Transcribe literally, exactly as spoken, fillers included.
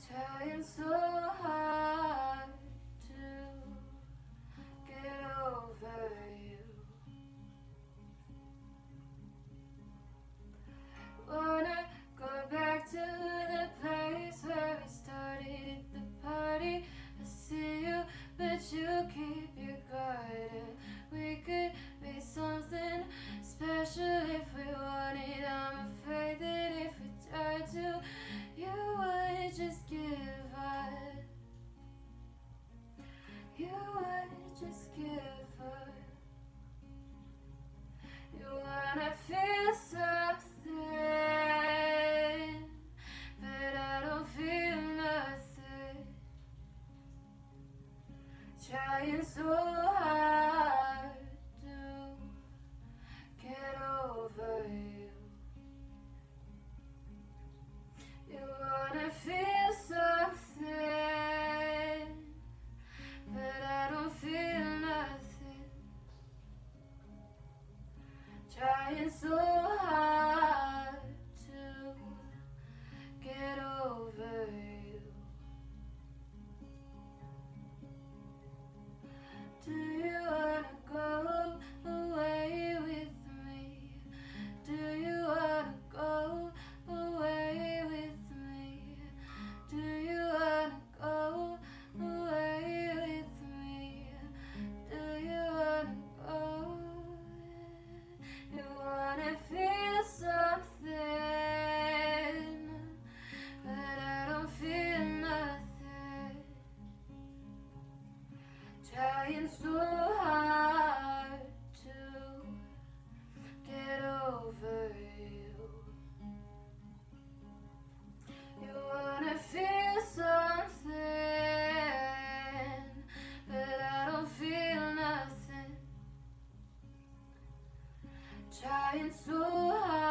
Trying so hard to get over you. Wanna go back to the place where we started at the party. I see you, but you keep your guard up. We could be something special if we wanted. I'm afraid that if we tried to, you would just give up. You would just give up. You wanna feel something, but I don't feel nothing. Trying so hard to get over you. You wanna feel something, but I don't feel nothing. Trying so hard to get over you. Do you wanna go away with me? Do you wanna go away with me? Do you wanna go away with me? Do you wanna go? You wanna feel something, but I don't feel nothing. Trying so hard to get over you. You wanna feel something, but I don't feel nothing. Trying so hard